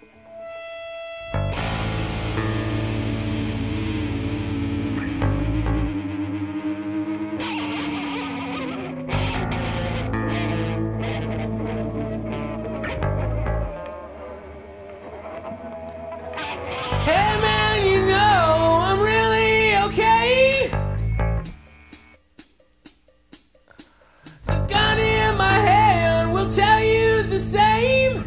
Hey man, you know I'm really okay. The gun in my hand will tell you the same.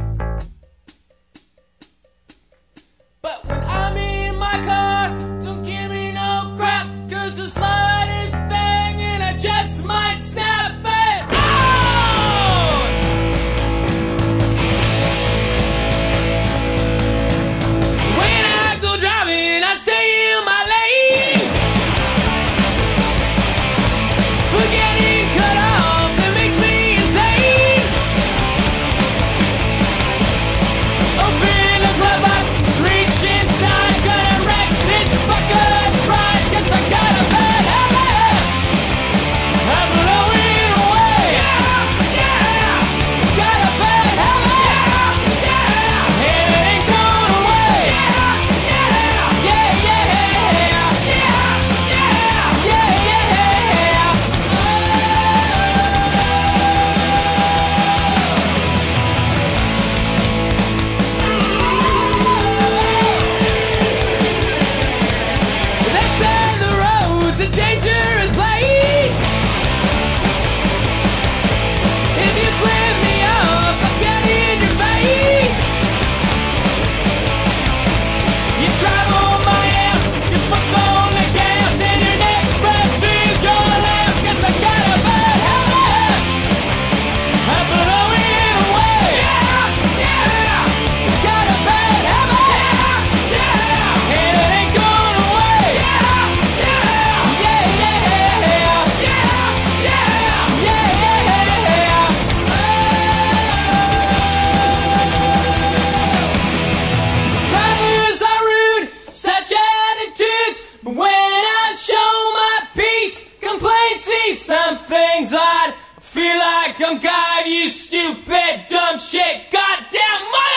But when I'm in my car, don't give me no crap, 'cause the slightest thing and I just might snap it out. When I go driving, I stay in my lane. But getting cut off, it makes me insane. Open the glove box, reach inside, gonna wreck this fucker's ride, 'cause I got a bad habit. I'm blowing away. Yeah, yeah. Got a bad habit. Yeah, yeah. And it ain't going away. Yeah, yeah. Yeah, yeah. Yeah, yeah. Yeah, yeah. They say the road's a dangerous place. If you flip me off, I'll get in your face. You drive on my ass, your foot's on the gas, and your next breath feels your last, 'cause I got a bad habit. I'm blowing away. Yeah, yeah. Got a bad habit. Yeah, yeah. And it ain't going away. Yeah, yeah. Yeah, yeah. Yeah, yeah. Yeah, yeah. Drivers are rude, such attitudes, but when I show my peace, complaints see some things odd. Feel like I'm God, you stupid, dumb shit, goddamn mother.